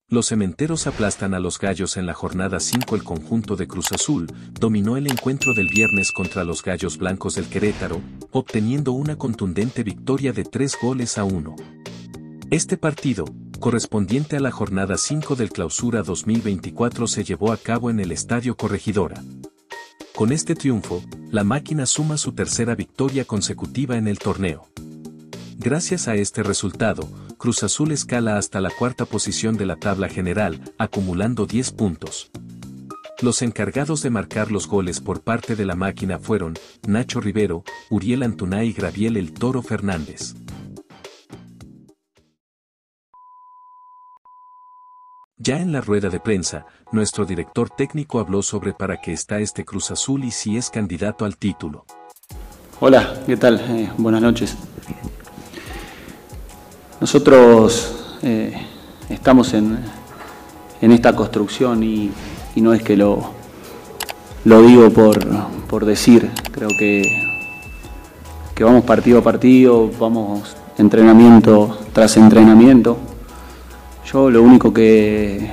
Los cementeros aplastan a los Gallos en la jornada 5. El conjunto de Cruz Azul dominó el encuentro del viernes contra los Gallos Blancos del Querétaro, obteniendo una contundente victoria de 3-1. Este partido, correspondiente a la jornada 5 del Clausura 2024, se llevó a cabo en el Estadio Corregidora. Con este triunfo, la máquina suma su tercera victoria consecutiva en el torneo. Gracias a este resultado, Cruz Azul escala hasta la cuarta posición de la tabla general, acumulando 10 puntos. Los encargados de marcar los goles por parte de la máquina fueron Nacho Rivero, Uriel Antuna y Graviel El Toro Fernández. Ya en la rueda de prensa, nuestro director técnico habló sobre para qué está este Cruz Azul y si es candidato al título. Hola, ¿qué tal? Buenas noches. Nosotros estamos en esta construcción y no es que lo digo por decir. Creo que vamos partido a partido, vamos entrenamiento tras entrenamiento. Yo lo único que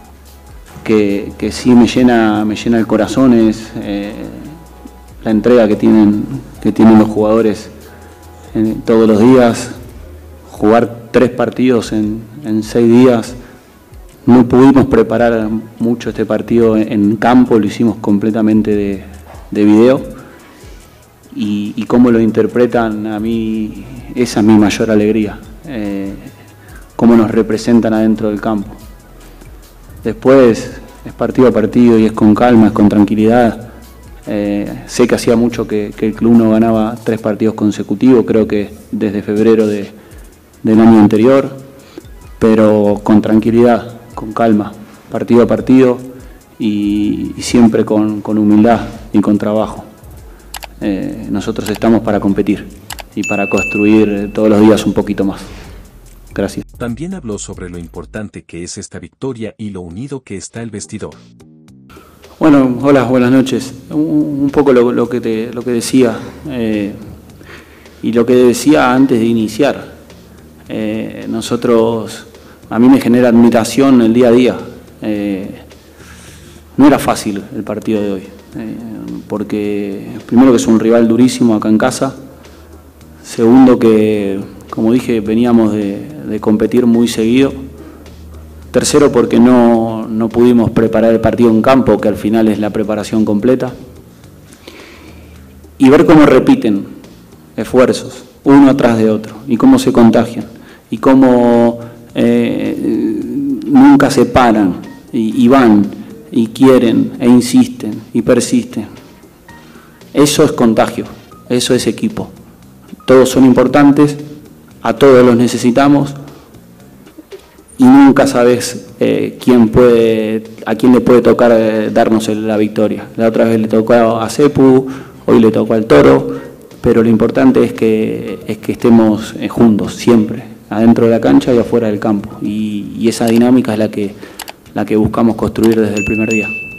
sí me llena el corazón es la entrega que tienen los jugadores todos los días. Jugar 3 partidos en 6 días, no pudimos preparar mucho este partido en campo, lo hicimos completamente de video y cómo lo interpretan, a mí esa es mi mayor alegría, cómo nos representan adentro del campo. Después es partido a partido y es con calma, es con tranquilidad. Sé que hacía mucho que el club no ganaba 3 partidos consecutivos, creo que desde febrero del año anterior, pero con tranquilidad, con calma, partido a partido y siempre con humildad y con trabajo. Nosotros estamos para competir y para construir todos los días un poquito más. Gracias. También habló sobre lo importante que es esta victoria y lo unido que está el vestidor. Bueno, hola, buenas noches. Un poco lo que decía y lo que decía antes de iniciar. Nosotros, a mí me genera admiración el día a día. No era fácil el partido de hoy, porque primero que es un rival durísimo acá en casa, segundo que, como dije, veníamos de competir muy seguido, tercero porque no pudimos preparar el partido en campo, que al final es la preparación completa, y ver cómo repiten esfuerzos uno atrás de otro y cómo se contagian y cómo nunca se paran y van y quieren e insisten y persisten. Eso es contagio, eso es equipo. Todos son importantes, a todos los necesitamos y nunca sabes a quién le puede tocar darnos la victoria. La otra vez le tocó a Cepu, hoy le tocó al Toro, pero lo importante es que estemos juntos siempre, adentro de la cancha y afuera del campo, y esa dinámica es la que buscamos construir desde el primer día.